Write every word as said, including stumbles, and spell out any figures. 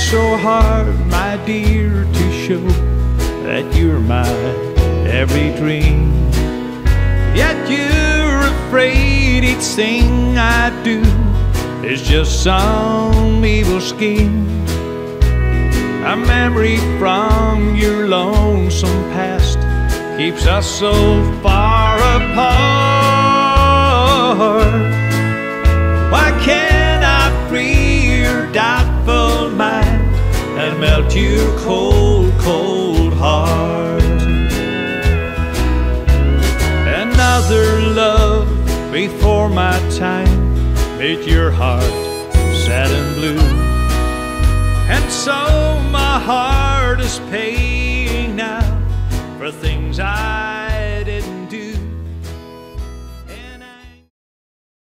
so hard, my dear, to show that you're my every dream. Yet you're afraid each thing I do is just some evil scheme. A memory from your lonesome past keeps us so far apart. Why can't I free your doubtful mind and melt your cold, cold heart? Another love before my time made your heart sad and blue, and so my heart is paid